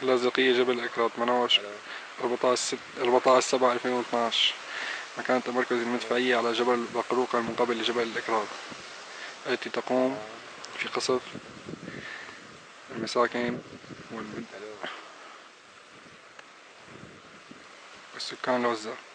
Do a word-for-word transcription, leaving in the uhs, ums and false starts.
اللاذقية جبل الإكراد منوش أربعة عشر سبعة ألفين واثناعش. مكان تمركز المدفعية على جبل بقروقة المقابل لجبل الإكراد، التي تقوم في قصف المساكن والسكان العزة.